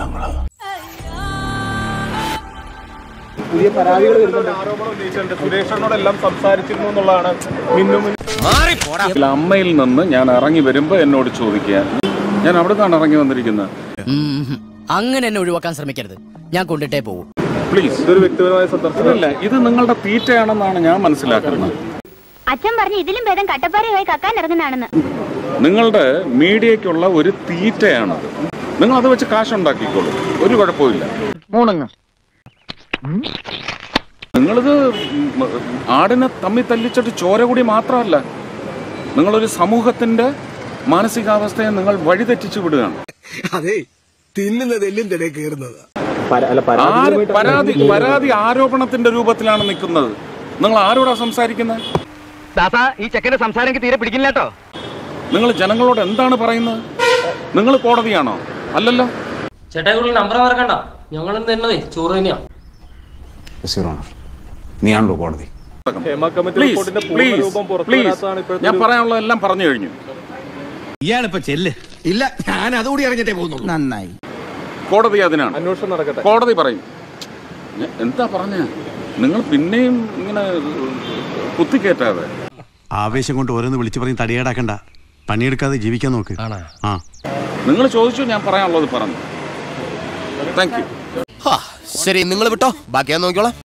ഞങ്ങള്. പുതിയ പരാതികൾ ആരോപണം ഉന്നയിച്ചിട്ടുണ്ട്. സുരേഷനോടെല്ലാം സംസാരിച്ചിരുന്നു എന്നുള്ളതാണ് അമ്മയിൽ നിന്ന് ഞാൻ ഇറങ്ങി വരുമ്പോ എന്നോട് ചോദിക്കുക, ഞാൻ അവിടെ നിന്നാണ് ഇറങ്ങി വന്നിരിക്കുന്നത്. അങ്ങനെ എന്നെ ഒഴിവാക്കാൻ ശ്രമിക്കരുത്, ഞാൻ കൊണ്ടിട്ടേ പോകും. പ്ലീസ്, ഇതൊരു വ്യക്തിപരമായ സന്ദർശനമല്ല. ഇത് നിങ്ങളുടെ തീറ്റയാണെന്നാണ് ഞാൻ മനസ്സിലാക്കുന്നത്. അച്ഛൻ പറഞ്ഞു ഇതിലും ഭേദം കട്ടപ്പാറയായി കക്കാൻ ഇറങ്ങുന്നതാണെന്ന്. നിങ്ങളുടെ മീഡിയക്കുള്ള ഒരു തീറ്റയാണത്. നിങ്ങൾ അത് വെച്ച് കാശുണ്ടാക്കിക്കോളൂ, ഒരു കുഴപ്പമില്ല. നിങ്ങളിത് ആടിനെ തമ്മിൽ തല്ലിച്ചിട്ട് ചോര കൂടി മാത്രമല്ല, നിങ്ങളൊരു സമൂഹത്തിന്റെ മാനസികാവസ്ഥയെ നിങ്ങൾ വഴിതെറ്റിച്ചു വിടുകയാണ്. അതെ, തിന്നുന്നതെല്ലും തിരെ കയറുന്നത്. പരാതി ആരോപണത്തിന്റെ രൂപത്തിലാണ് നിൽക്കുന്നത്. നിങ്ങൾ ആരോടാ സംസാരിക്കുന്നത്? ഈ ചെക്കന്റെ സംസാരം തീരെ പിടിക്കില്ല കേട്ടോ. നിങ്ങൾ ജനങ്ങളോട് എന്താണ് പറയുന്നത്? നിങ്ങൾ കോടതിയാണോ? അല്ലല്ലോ. ചേട്ടായി നമ്പർ മറക്കണ്ട, ഞങ്ങൾ തരുന്നതേ ചോറ് തന്നെയാ. നീയാണല്ലോ കോടതി. ഞാൻ പറയാനുള്ളതെല്ലാം പറഞ്ഞു കഴിഞ്ഞു. ഇയാളിപ്പോ ചെല്ല്. ഇല്ല, ഞാൻ അതുകൂടി അറിഞ്ഞിട്ടേ പോകുന്നുള്ളൂ. നന്നായി. കോടതി അതിനാണ്. അന്വേഷണം നടക്കട്ടെ. കോടതി പറയും. എന്താ പറഞ്ഞ നിങ്ങൾ പിന്നെയും ഇങ്ങനെ കുത്തിക്കേറ്റാതെ. ആവേശം കൊണ്ട് ഓരോന്ന് വിളിച്ചു പറഞ്ഞ് തടിയേടാക്കണ്ട. പണിയെടുക്കാതെ ജീവിക്കാൻ നോക്ക്. നിങ്ങൾ ചോദിച്ചു, ഞാൻ പറയാനുള്ളത് പറഞ്ഞു. Thank you. ശരി, നിങ്ങൾ വിട്ടോ, ബാക്കി ഞാൻ നോക്കിക്കോളാം.